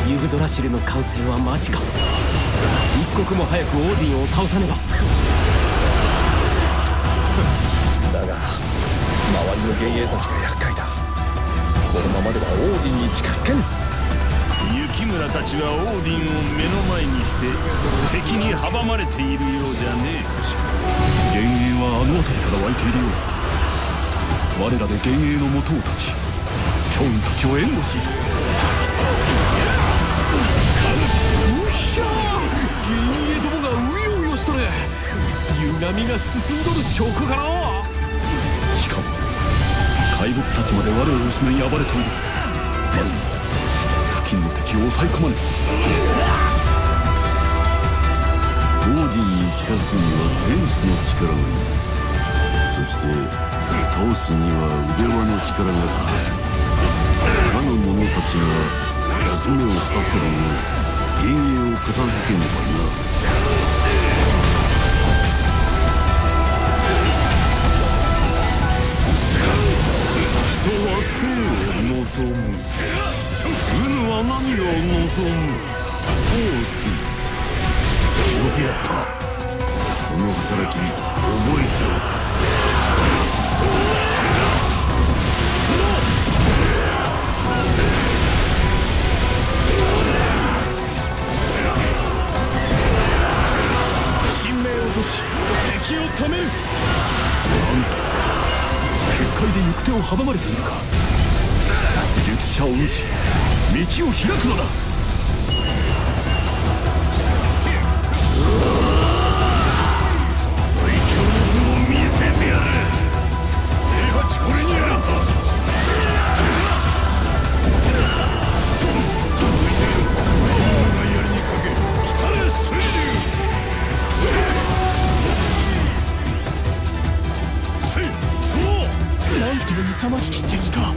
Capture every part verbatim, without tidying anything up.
ユグドラシルの完成は間近。一刻も早くオーディンを倒さねば。 だが周りの幻影たちが厄介だ。このままではオーディンに近づけん。 雪村たちはオーディンを目の前にして敵に阻まれているようじゃねえ。 幻影はあの辺りから湧いているようだ。我らで幻影の元を立ち趙雲たちを援護するぞ。 うひゃー、幻影どもがうようよしとれ。歪みが進んどる証拠かな。 しかも怪物たちまで我を失い暴れている。まず付近の敵を抑え込まねば。 オーディンに近づくにはゼウスの力がいる。そして倒すには腕輪の力が欠かせない。他の者たちが役目を果たせるよう幻影を片付けねばな。 人は生を望む。運は何を望む。オーディン。よくやった。 その働き覚えておく。 神明落とし敵を止める。 なんと結界で行く手を阻まれているか。術者を撃ち道を開くのだ。 最強の武を見せてやる。平八これにやる。 なんと勇ましき敵か。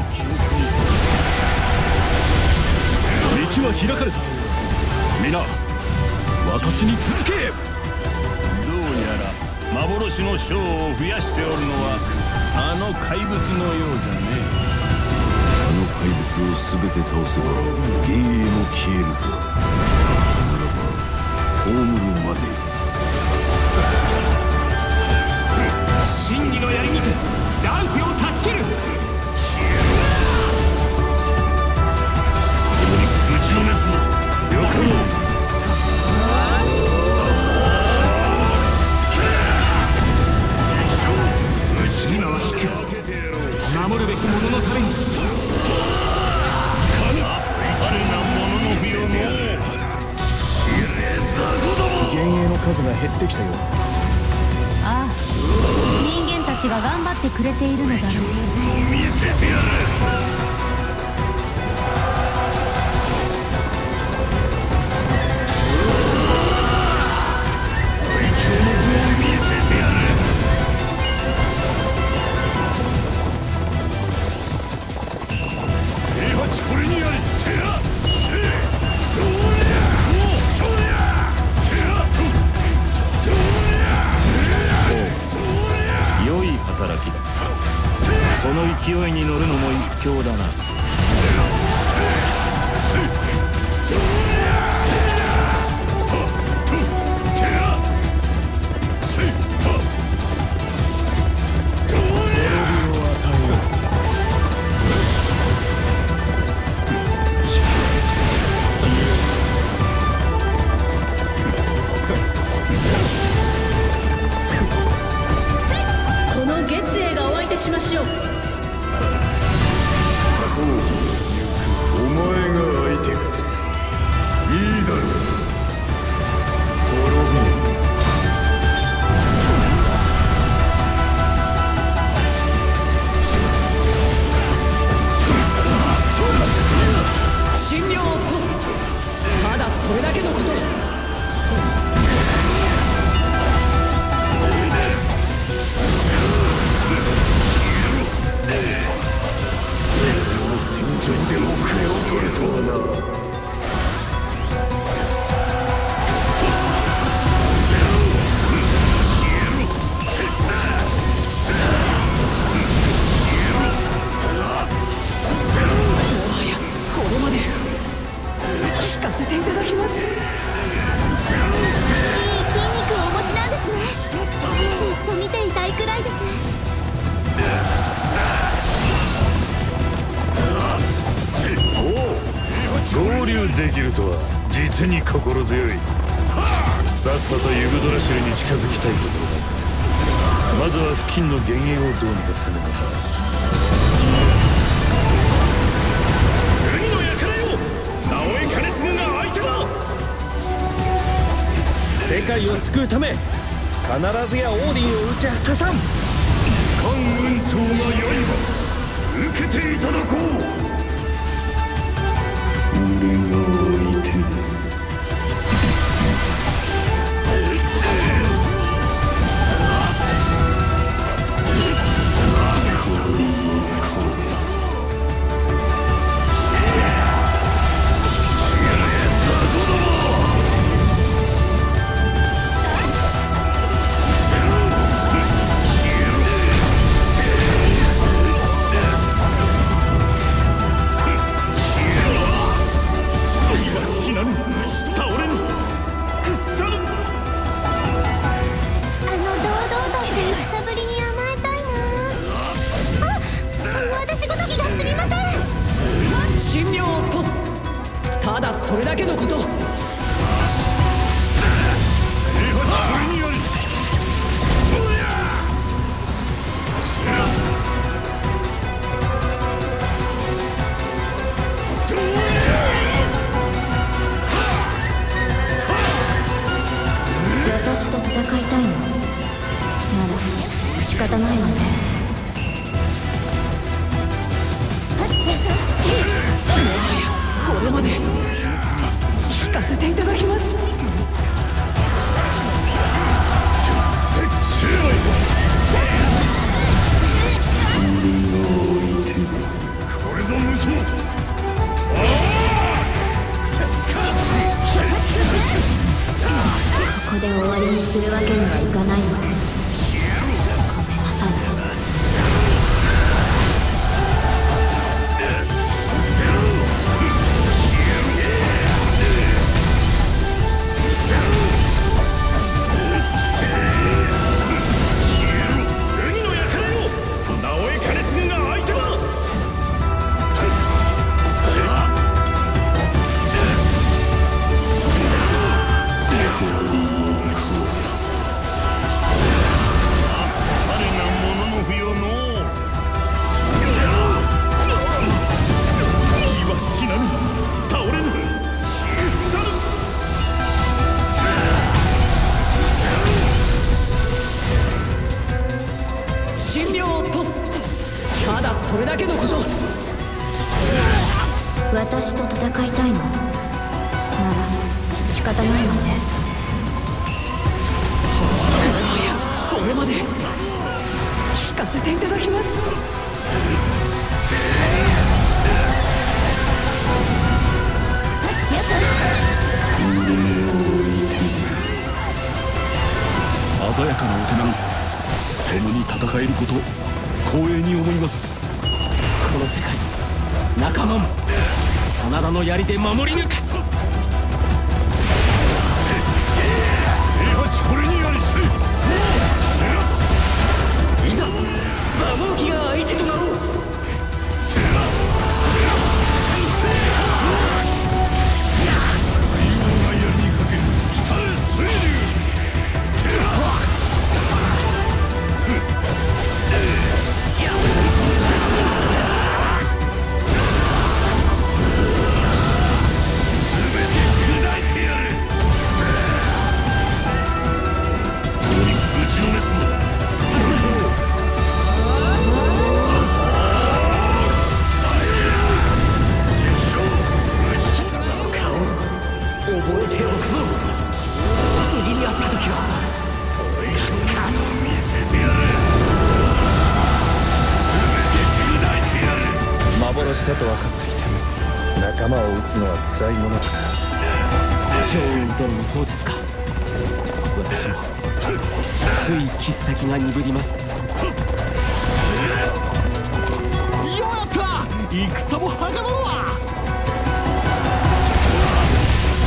道は開かれた。皆私に続け。 どうやら幻の将を増やしておるのはあの怪物のようじゃね。 あの怪物を全て倒せば幻影も消えるか。ならば葬るまで。 真偽の槍にて乱世を断ち切る。 打ちのめすぞ。よかろう。 今は引く。守るべき者のために。 あれなものの不要も。 幻影の数が減ってきたよ。 ああ、人間たちが頑張ってくれているのだろう。 見せてやる。その勢いに乗るのも一興だな。 この月影がお相手しましょう。 お前が相手か。いいだろう。滅ぼう。 神妙を落とす。ただそれだけのこと。 戦場でも遅れを取るとはな。 これまで光せていただきます。 いい筋肉をお持ちなんですね。ずっと見ていたいくらいです。 合流できるとは実に心強い。さっさとユグドラシルに近づきたいところだ。まずは付近の幻影をどうにかするのか。海の輩よ、直江兼続が相手だ。 世界を救うため必ずやオーディンを打ち果たさん。 関雲長が刃受けていただこう。俺が相手だ。 ただそれだけのこと。 私と戦いたいのなら仕方ないわね。 これまで聞かせていただきます。 これぞ無双。 ここで終わりにするわけにはいかないの。ごめんなさいね。 それだけのこと。 私と戦いたいのなら仕方ないわね。 これまで聞かせていただきます。 鮮やかな大人に共に戦えること光栄に思います。 この世界仲間も真田の槍で守り抜く。 これにありついざ馬毛機が相手となろう。 幻だと分かっていても仲間を撃つのは辛いものだ。 趙雲殿もそうですか。私もつい切っ先が鈍ります。 ようやった、戦もはかどるわ。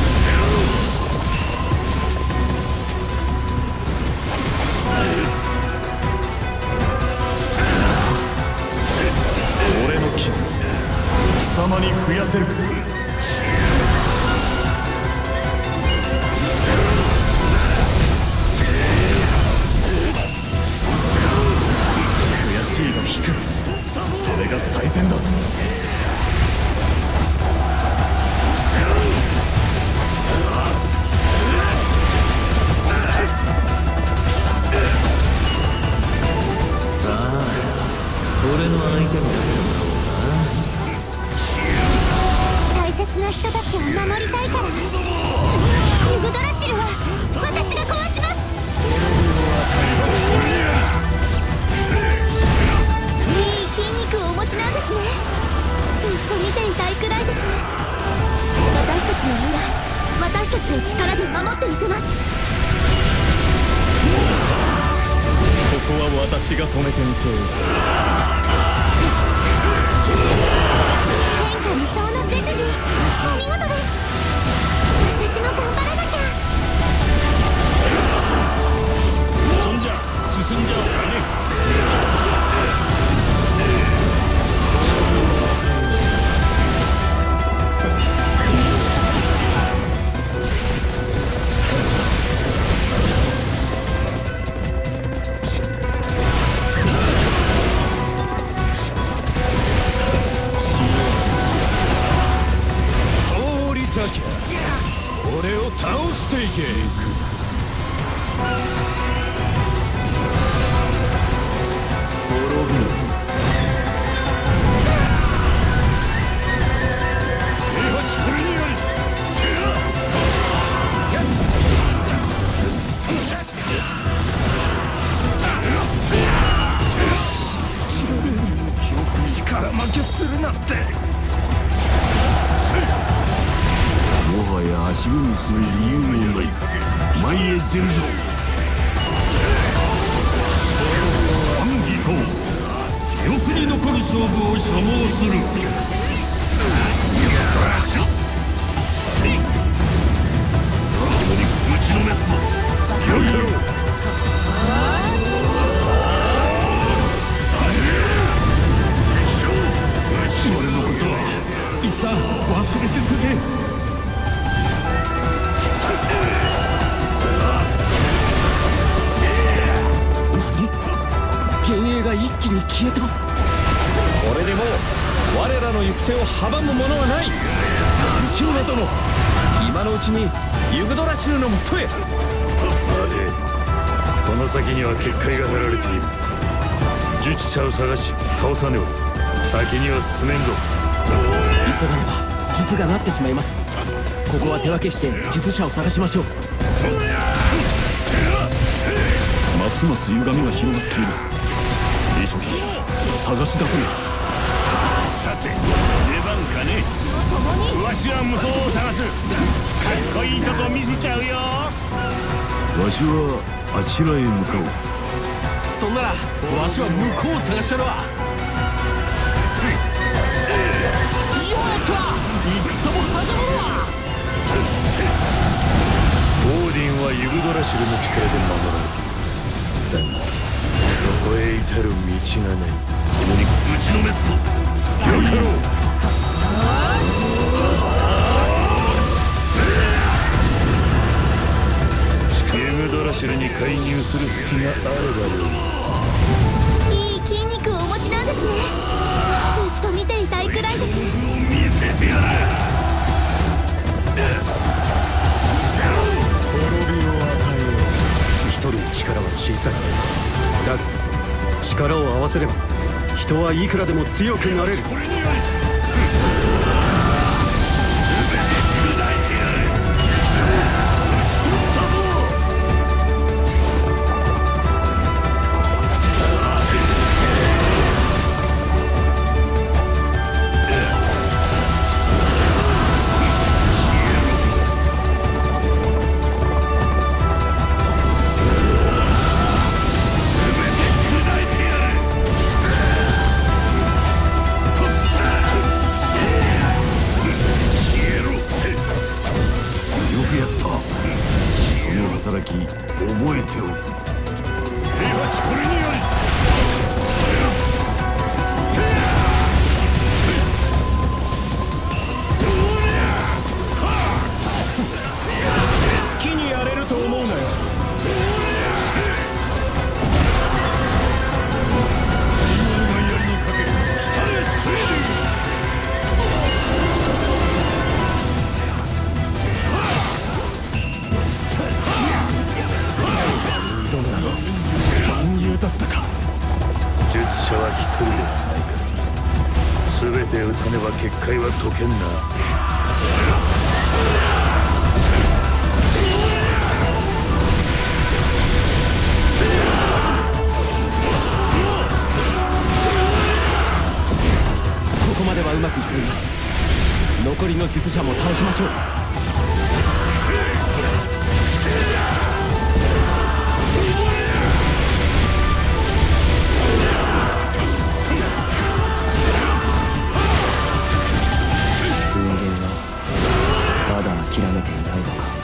人たちを守りたいから。ユグドラシルは私が壊します。いい筋肉をお持ちなんですね。ずっと見ていたいくらいです。私たちの未来、私たちの力で守ってみせます。 ここは私が止めてみせよう。 天下無双の絶技、お見事です。私も頑張らなきゃ。 そんじゃ進んじゃおうかね。 俺を倒していけ。滅びろ。力負けするなんて。 もはや足踏みする理由もない。前へ出るぞ。反撃行記憶に残る勝負を所望する。打ちのめすぞ。よいよ。俺のことは一旦忘れてくれ。 何？幻影が一気に消えた。 これでもう我らの行く手を阻むものはない。内村殿、今のうちにユグドラシルのもとへ。 待て、この先には結界が張られている。術者を探し倒さねば先には進めんぞ。 急がねば術がなってしまいます。ここは手分けして術者を探しましょう。 ますます歪みが広がっている。急ぎ探し出さねば。 さて出番かね。わしは向こうを探す。かっこいいとこ見せちゃうよ。 わしはあちらへ向かおう。 そんならわしは向こうを探したるわ。戦も始まるわ。 オーディンはユグドラシルの力で守られている。だがそこへ至る道がない。共に打ちのめすぞ。よいだろう。ユグドラシルに介入する隙があればよい。 いい筋肉をお持ちなんですね。ずっと見ていたいくらいです。 見せてやる。 滅びを与えよう。一人の力は小さい。だが力を合わせれば人はいくらでも強くなれる。 これにより覚えておく。 平八これにより。 好きにやれると思うなよ。 術者は一人ではないから。全て打たねば結界は解けんな。 ここまではうまくいっています。残りの術者も倒しましょう。人間はまだ諦めていないのか。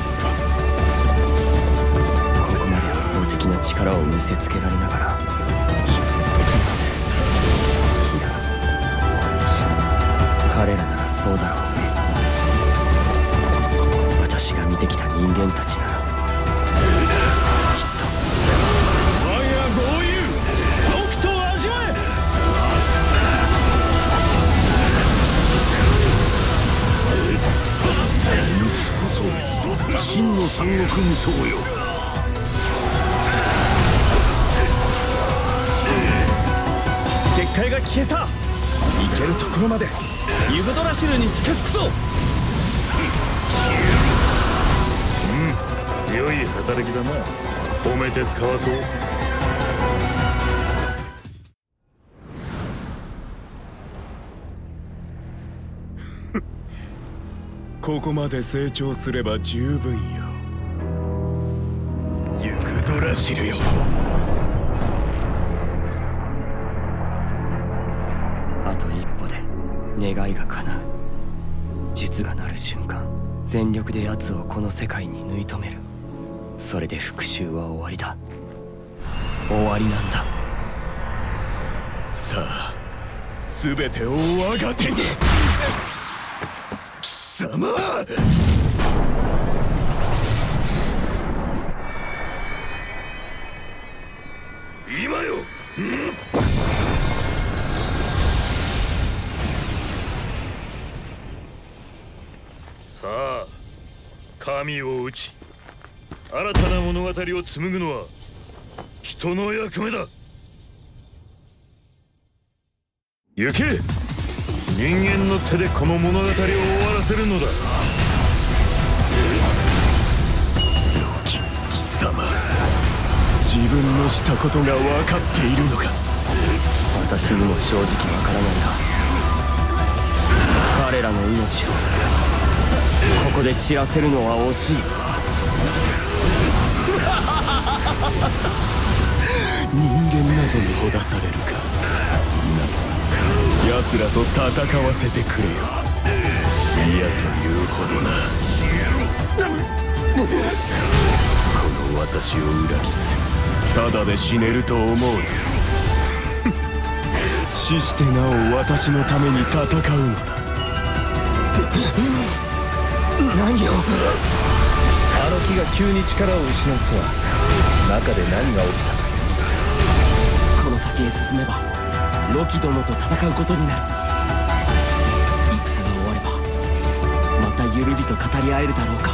ここまで圧倒的な力を見せつけられながら、なぜ、いや、彼らならそうだろう。私が見てきた人間たちならきっと。我が豪遊、ロキと味わえ。 真の三国無双よ。 結界が消えた。行けるところまでユグドラシルに近づくぞ。 うん、良い働きだな。褒めて使わそう。 ここまで成長すれば十分よ。ユグドラシルよ。 あと一歩で願いが叶う。術が鳴る瞬間、全力で奴をこの世界に縫い止める。それで復讐は終わりだ。終わりなんだ。 さあ、全てを我が手に。貴様！今よ！ さあ、神を討ち新たな物語を紡ぐのは人の役目だ。行け！人間の手でこの物語を終わらせるのだ。 貴様、自分のしたことが分かっているのか。 私にも正直わからないが、彼らの命をここで散らせるのは惜しい。 人間なぞにほだされるか。奴らと戦わせてくれよ。嫌というほどな。この私を裏切ってただで死ねると思う。死してなお私のために戦うのだ。何を。 あの木が急に力を失うとは、中で何が起きた。 この先へ進めばロキ殿と戦うことになる。戦が終わればまたゆるりと語り合えるだろうか。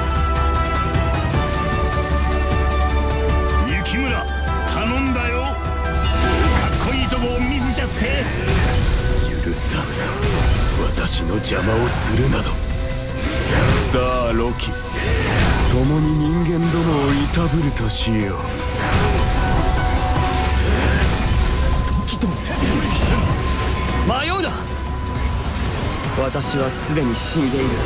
雪村、頼んだよ。かっこいいとこを見せちゃって。 許さんぞ、私の邪魔をするなど。さあロキ、共に人間どもをいたぶるとしよう。 迷うな。私はすでに死んでいる。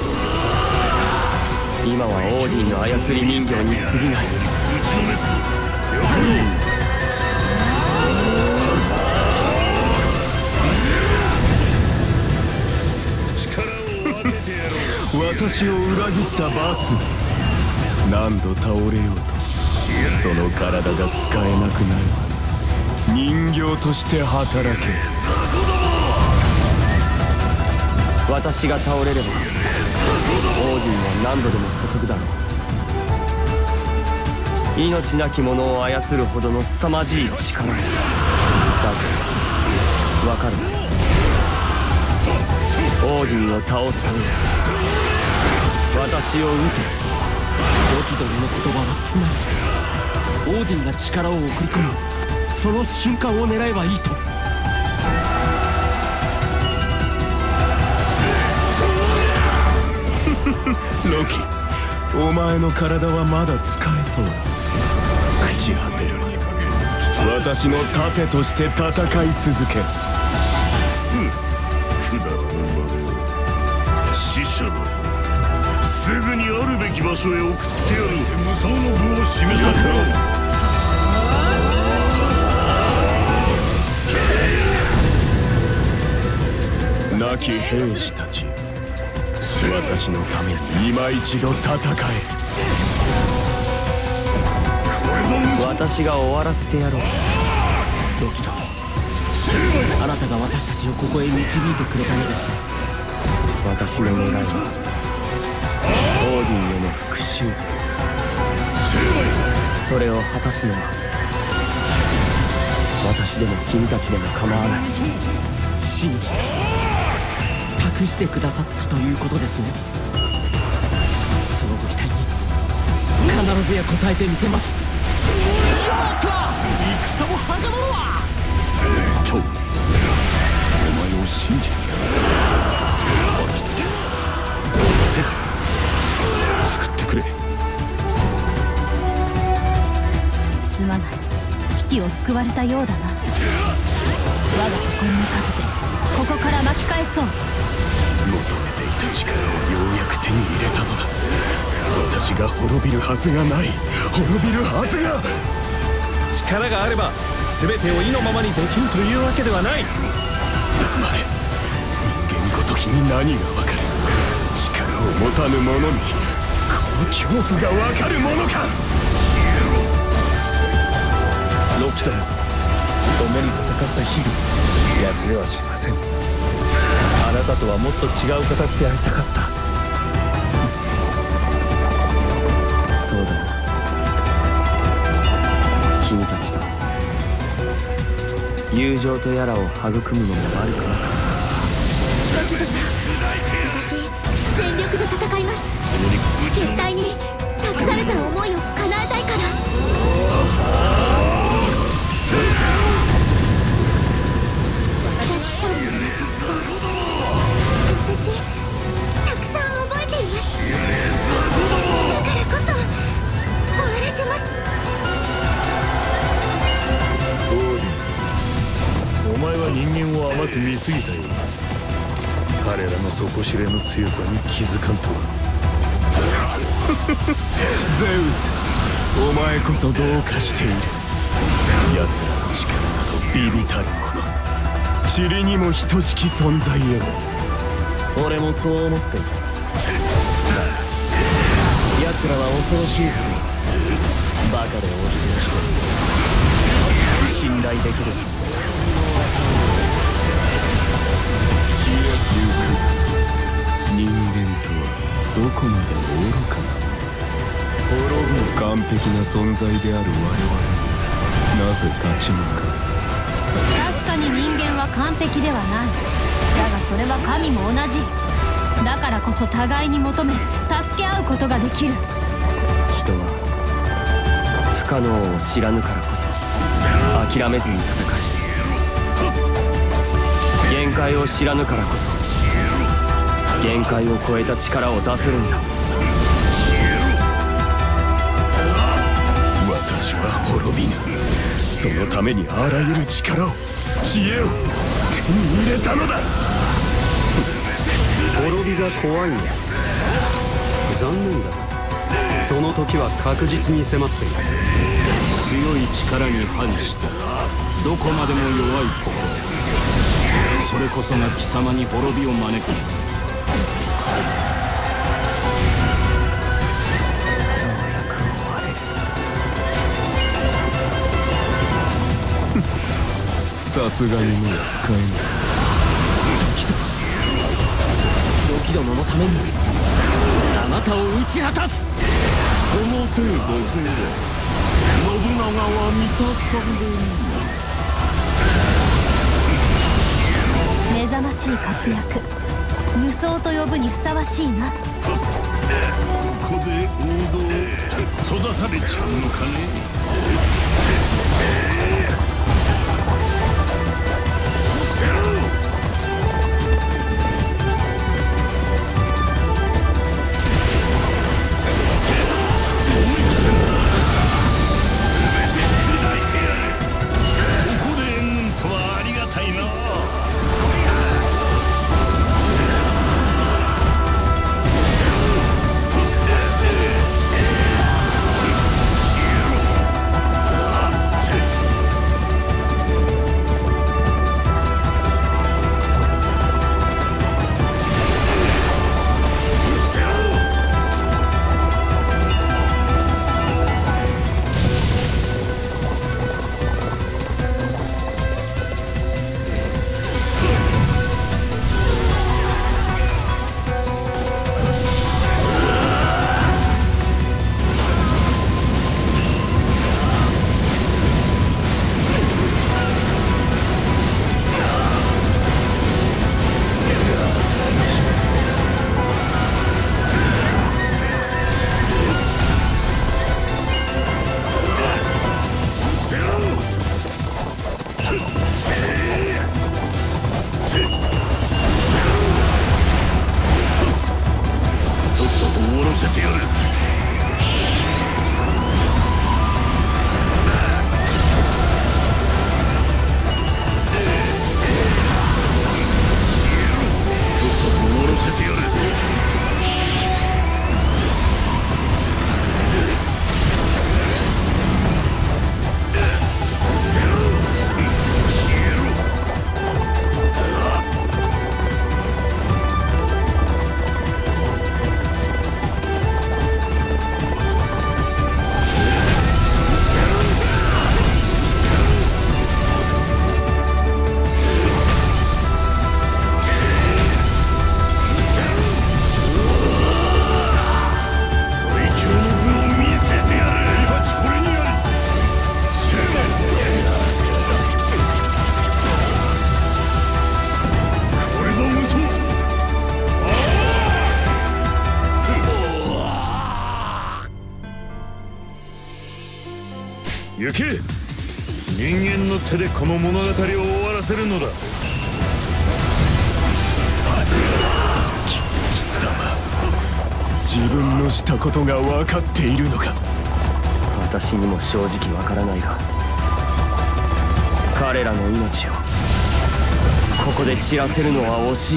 今はオーディンの操り人形に過ぎない。 私を裏切った罰、何度倒れようとその体が使えなくなる。人形として働け。 私が倒れればオーディンは何度でも注ぐだろう。命なき者を操るほどの凄まじい力だ。だが分かるな。オーディンを倒すために私を撃て。ロキ殿の言葉はつまり、オーディンが力を送り込むその瞬間を狙えばいいと。 ロキ、お前の体はまだ使えそうだ。朽ち果てるまで私の盾として戦い続ける。 くだらぬまでを死者だ。すぐにあるべき場所へ送ってやる。無双の部を示させろ。 亡き兵士たち、私のために今一度戦え。 私が終わらせてやろう。ロキとあなたが私たちをここへ導いてくれたのです。私の願いはオーディンへの復讐。それを果たすのは私でも君たちでも構わない。信じて託してくださったということですね。そのご期待に必ずや応えてみせます。戦もはかどるわ。 チョウ、お前を信じてやる。私たち世界を救ってくれ。 すまない。危機を救われたようだな。我が心にかけてここから巻き返そう。 求めていた力をようやく手に入れたのだ。私が滅びるはずがない。滅びるはずが。 力があれば全てを意のままにできるというわけではない。 黙れ。人間ごときに何がわかる。力を持たぬ者にこの恐怖がわかるものか。 ロキとも共に戦った日々、忘れはしません。あなたとはもっと違う形で会いたかった。 そうだな。君たちと友情とやらを育むのも悪くなかった。 ロキ殿、私全力で戦います。絶対に託された思いを叶えたいから。さんの優しさ、私たくさん覚えています。だからこそ終わらせます。 オーディン、お前は人間を甘く見すぎたようだ。彼らの底知れぬ強さに気づかんとは。 ゼウス、お前こそどうかしている。奴らの力などビビたるもの。塵にも等しき存在よ。 俺もそう思っていた。奴らは恐ろしいほどバカでお人よし、信頼できる存在だ。 人間とはどこまで愚かな。滅ぶ完璧な存在である我々になぜ立ち向かう。 確かに人間は完璧ではない。だがそれは神も同じ。だからこそ互いに求め助け合うことができる。 人は不可能を知らぬからこそ諦めずに戦い、限界を知らぬからこそ限界を超えた力を出せるんだ。 私は滅びぬ。そのためにあらゆる力を知恵を手に入れたのだ。 滅びが怖いんだ。残念だ。その時は確実に迫っている。強い力に反してどこまでも弱い心、それこそが貴様に滅びを招く。 さすがにもう使えない。 ロキ殿のためにあなたを打ち果たす。 この程度で信長は満たさ目覚ましい活躍、無双と呼ぶにふさわしいな。 ここで王道閉ざされちゃうのかね。 終わらせてやる。終わらせてやる。行け。人間の手でこの物語を終わらせるのだ。 貴様、自分のしたことが分かっているのか。 私にも正直わからないが、彼らの命をここで散らせるのは惜しい。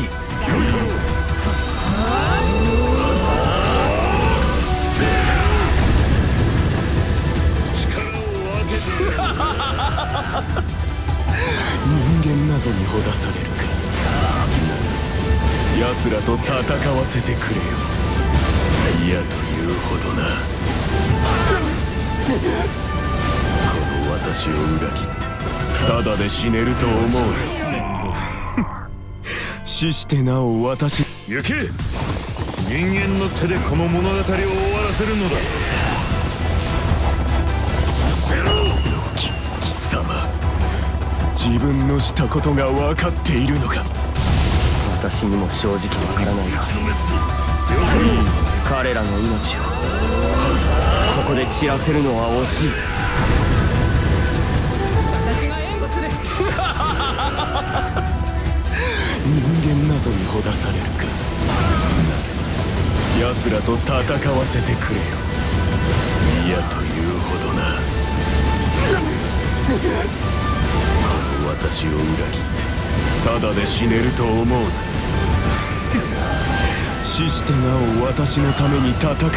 人間なぞにほだされるか。奴らと戦わせてくれよ。いやというほどな。この私を裏切ってただで死ねると思う。死してなお私。 行け。人間の手でこの物語を終わらせるのだ。 貴様、自分のしたことが分かっているのか。 私にも正直わからないが、彼らの命をここで散らせるのは惜しい。 私が援護する。 人間なぞにほだされるか。奴らと戦わせてくれよ。いやというほどな。この私を裏切ってただで死ねると思うな。死してなお私のために戦うのだ。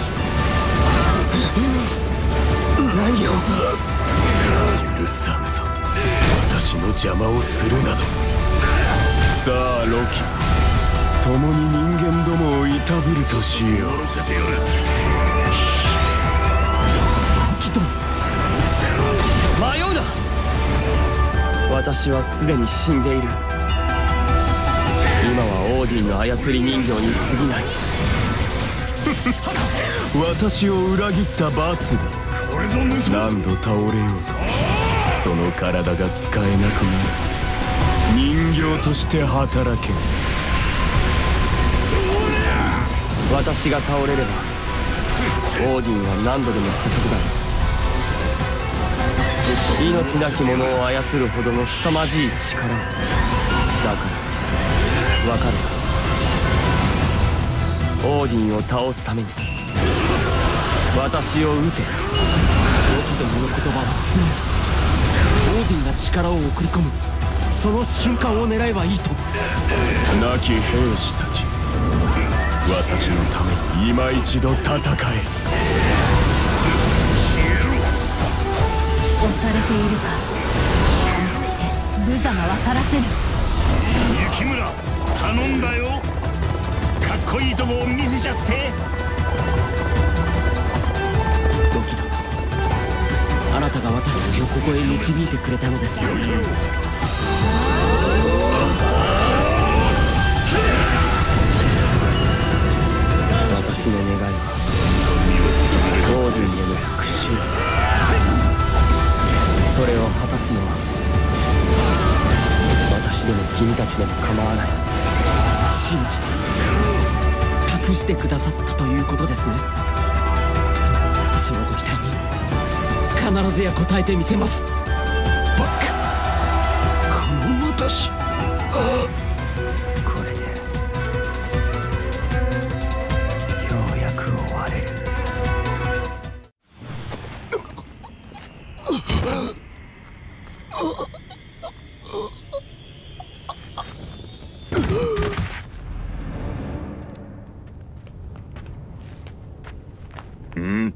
何を。許さぬぞ、私の邪魔をするなど。さあロキ、共に人間どもをいたぶるとしよう。 迷うな。私はすでに死んでいる。今はオーディンの操り人形に過ぎない。 私を裏切った罰が何度倒れようと、その体が使えなくなる。人形として働け。 私が倒れればオーディンは何度でも注ぐだろう。命なき者を操るほどの凄まじい力を。だから分かるか。オーディンを倒すために私を撃て。 ロキどもの言葉はつまりオーディンが力を送り込むその瞬間を狙えばいいと。 亡き兵士たち、私のために今一度戦え。 押されているか。早くして無様は去らせる。 雪村、頼んだよ。かっこいいとこを見せちゃって。 ロキ殿、あなたが私たちをここへ導いてくれたのですよ。 私の願いはオーディンへの復讐。それを果たすのは私でも君たちでも構わない。 信じて託してくださったということですね。そのご期待に必ずや応えてみせます。 バカ、この私。 これでようん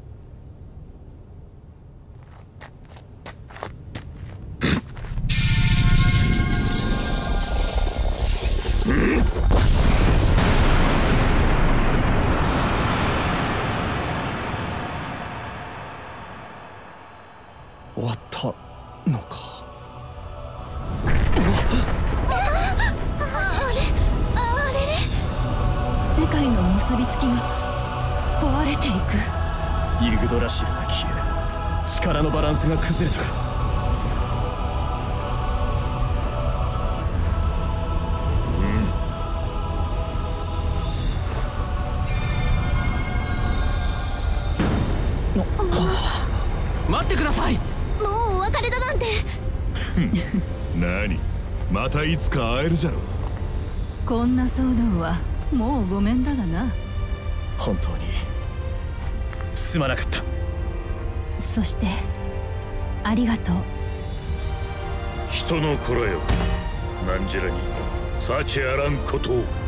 終わったのか。 世界の結びつきが壊れていく。 ユグドラシルが消え、力のバランスが崩れたか。 待ってください。 もうお別れだなんて。 何、またいつか会えるじゃろ。 こんな騒動はもうごめんだがな。 本当にすまなかった。 そしてありがとう。 人の子らよ、なんじらに幸あらんことを。